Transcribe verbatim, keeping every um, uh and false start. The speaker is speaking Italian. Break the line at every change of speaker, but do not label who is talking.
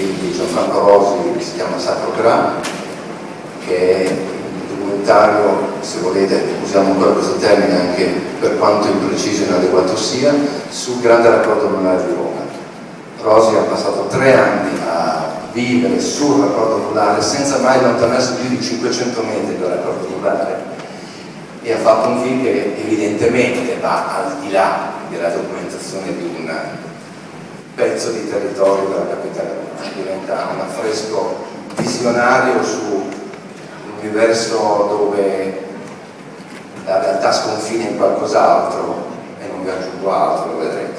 film di Gianfranco Rosi che si chiama Sacro Gra, che è un documentario, se volete usiamo ancora questo termine anche per quanto impreciso e inadeguato sia, sul grande raccordo anulare di Roma. Rosi ha passato tre anni a vivere sul raccordo anulare senza mai allontanarsi più di cinquecento metri dal raccordo anulare, e ha fatto un film che evidentemente va al di là della documentazione di un pezzo di territorio della capitale romana, diventa un affresco visionario su un universo dove la realtà sconfina in qualcos'altro, e non vi aggiungo altro, lo vedremo.